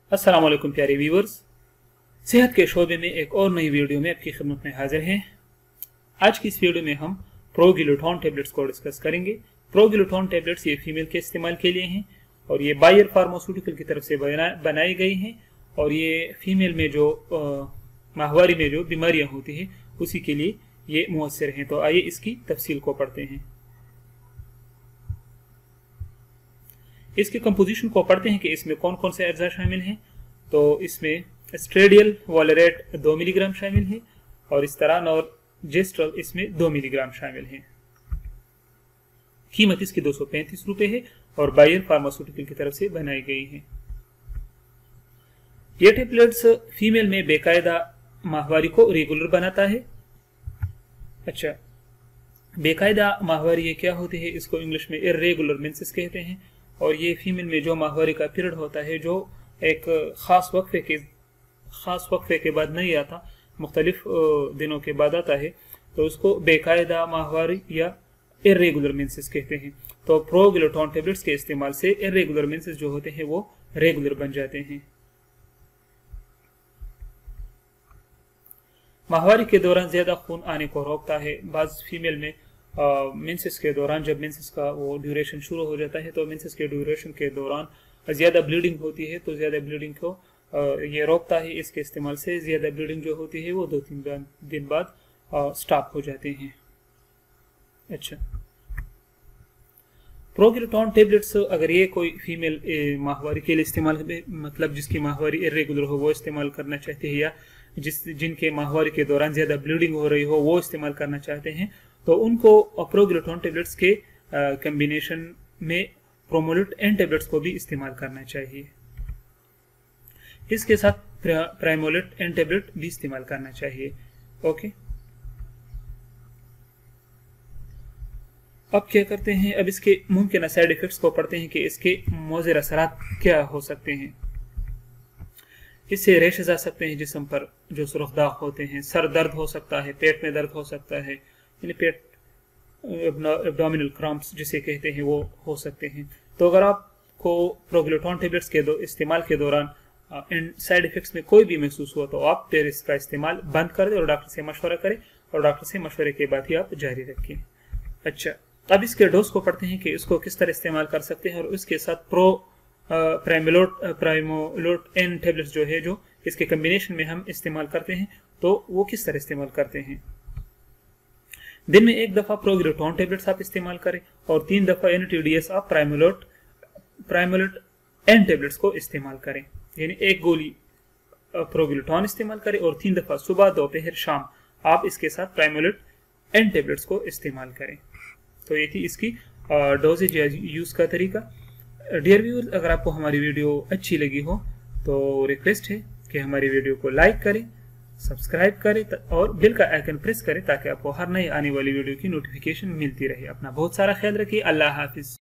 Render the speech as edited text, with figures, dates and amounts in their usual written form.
अस्सलाम वालेकुम प्यारे व्यूवर्स, सेहत के शोबे में एक और नई वीडियो में आपकी खिदमत में हाजिर हैं। आज की इस वीडियो में हम प्रोगिलूटोन टेबलेट्स को डिस्कस करेंगे। प्रोगिलूटोन टेबलेट्स ये फीमेल के इस्तेमाल के लिए हैं और ये बायर फार्मास्यूटिकल की तरफ से बनाई गई हैं और ये फीमेल में जो माहवारी में जो बीमारियां होती हैं उसी के लिए ये मुअस्सर हैं। तो आइए इसकी तफसील को पढ़ते हैं। इसके कंपोजिशन को पढ़ते हैं कि इसमें कौन कौन से अज्जा शामिल हैं। तो इसमें एस्ट्रेडियल वॉलरेट 2 मिलीग्राम शामिल है और इस तरह नॉर्जेस्ट्रल इसमें 2 मिलीग्राम शामिल है। कीमत इसकी 235 रुपए है और बायर फार्मास्यूटिकल की तरफ से बनाई गई है। ये टेबलेट्स फीमेल में बेकायदा माहवारी को रेगुलर बनाता है। अच्छा, बेकायदा माहवारी ये क्या होती है? इसको इंग्लिश में इर्रेगुलर मेंसेस कहते हैं और ये फीमेल में जो माहवारी का पीरियड होता है जो एक खास वक्फे के बाद नहीं आता, मुख्तलिफ दिनों के बाद आता है, तो उसको बेकायदा माहवारी या इर्रेगुलर मेंसेस कहते हैं। तो प्रोगिलूटोन टेबलेट्स के इस्तेमाल से इर्रेगुलर मेंसेस जो होते हैं वो रेगुलर बन जाते हैं। माहवारी के दौरान ज्यादा खून आने को रोकता है। बाज फीमेल में मेंसेस के दौरान जब मेंसेस का वो ड्यूरेशन शुरू हो जाता है तो मेंसेस के ड्यूरेशन के दौरान ज्यादा ब्लीडिंग होती है, तो ज्यादा ब्लीडिंग को ये रोकता है। इसके इस्तेमाल से ज्यादा ब्लीडिंग जो होती है वो 2-3 दिन बाद स्टॉप हो जाते हैं। अच्छा, प्रोगिलूटोन टेबलेट्स अगर ये कोई फीमेल माहवारी के लिए इस्तेमाल, मतलब जिसकी माहवारी इर्रेगुलर हो वो इस्तेमाल करना चाहते हैं या जिनके माहवारी के दौरान ज्यादा ब्लीडिंग हो रही हो वो इस्तेमाल करना चाहते हैं, तो उनको प्रोगिलूटोन टेबलेट्स के कॉम्बिनेशन में प्रोमोलूट एन टेबलेट्स को भी इस्तेमाल करना चाहिए। इसके साथ प्राइमोलूट एन टेबलेट भी इस्तेमाल करना चाहिए। ओके, अब क्या करते हैं? अब इसके मुमकिन साइड इफेक्ट्स को पढ़ते हैं कि इसके मुज़र असरात क्या हो सकते हैं। इससे रैशेज आ सकते हैं जिस्म पर, जो सुर्ख दाग होते हैं, सर दर्द हो सकता है, पेट में दर्द हो सकता है, यानी पेट एब्डोमिनल क्रैम्प्स जिसे कहते हैं वो हो सकते हैं। तो अगर आपको प्रोगिलूटोन टेबलेट्स के इस्तेमाल के दौरान इन साइड इफेक्ट्स में कोई भी महसूस हुआ तो आप फिर इसका इस्तेमाल बंद कर दें और डॉक्टर से मशवरा करें और डॉक्टर से मशवरे के बाद ही आप जारी रखें। अच्छा, अब इसके डोज को पढ़ते हैं कि इसको किस तरह इस्तेमाल कर सकते हैं और उसके साथ प्राइमोलूट एन टेबलेट्स जो है, जो इसके कॉम्बिनेशन में हम इस्तेमाल करते हैं, तो वो किस तरह इस्तेमाल करते हैं। दिन में 1 दफा प्रोगिलूटोन टेबलेट्स आप इस्तेमाल करें और 3 दफा NTDS आप प्राइमोलूट एन टेबलेट्स को इस्तेमाल करें, यानी 1 गोली प्रोगिलूटोन इस्तेमाल करें और 3 दफा सुबह, दोपहर, शाम आप इसके साथ प्राइमोलूट एन टेबलेट्स को इस्तेमाल करें। तो ये थी इसकी डोजेज या यूज का तरीका। डियर व्यूअर्स, अगर आपको हमारी वीडियो अच्छी लगी हो तो रिक्वेस्ट है कि हमारी वीडियो को लाइक करें, सब्सक्राइब करें और बेल का आइकन प्रेस करें ताकि आपको हर नई आने वाली वीडियो की नोटिफिकेशन मिलती रहे। अपना बहुत सारा ख्याल रखिए। अल्लाह हाफिज।